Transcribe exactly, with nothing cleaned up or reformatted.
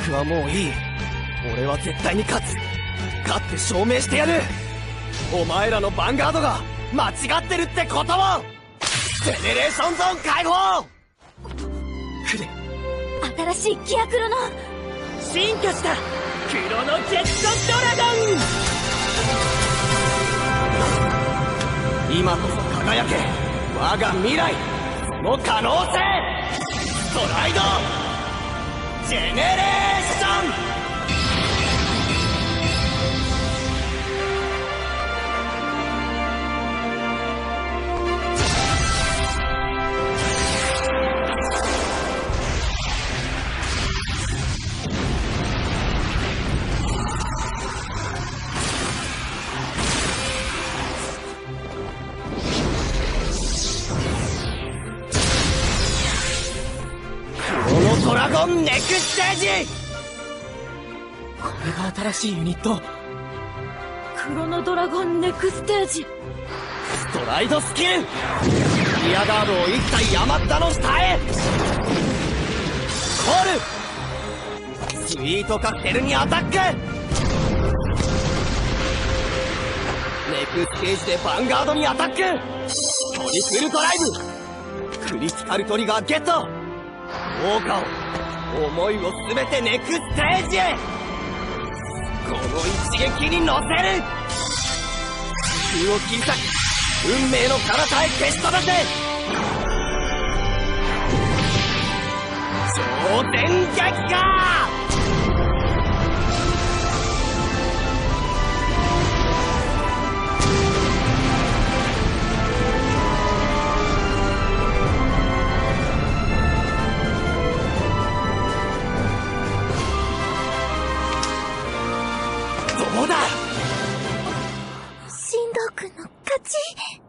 クはもういい。俺は絶対に勝つ。勝って証明してやる。お前らのヴァンガードが間違ってるってことを。ジェネレーションゾーン解放。くれ。 新しいギアクロの進化したクロノジェットドラゴン。今こそ輝け我が未来、その可能性。ストライドジェネレーション。ドラゴンネクステージ。これが新しいユニット、 クロノドラゴンネクステージ。 ストライドスキル。リアガードを一体山田の下へ。コールスイートカクテルにアタック。ネクステージでヴァンガードにアタック。トリプルドライブ。クリティカルトリガーゲット。効果を、思いを全てネクステージへ。この一撃に乗せる。地球を切り裂き運命の彼方へ消し飛ばせ。超電撃か。どうだ。 進藤君の勝ち。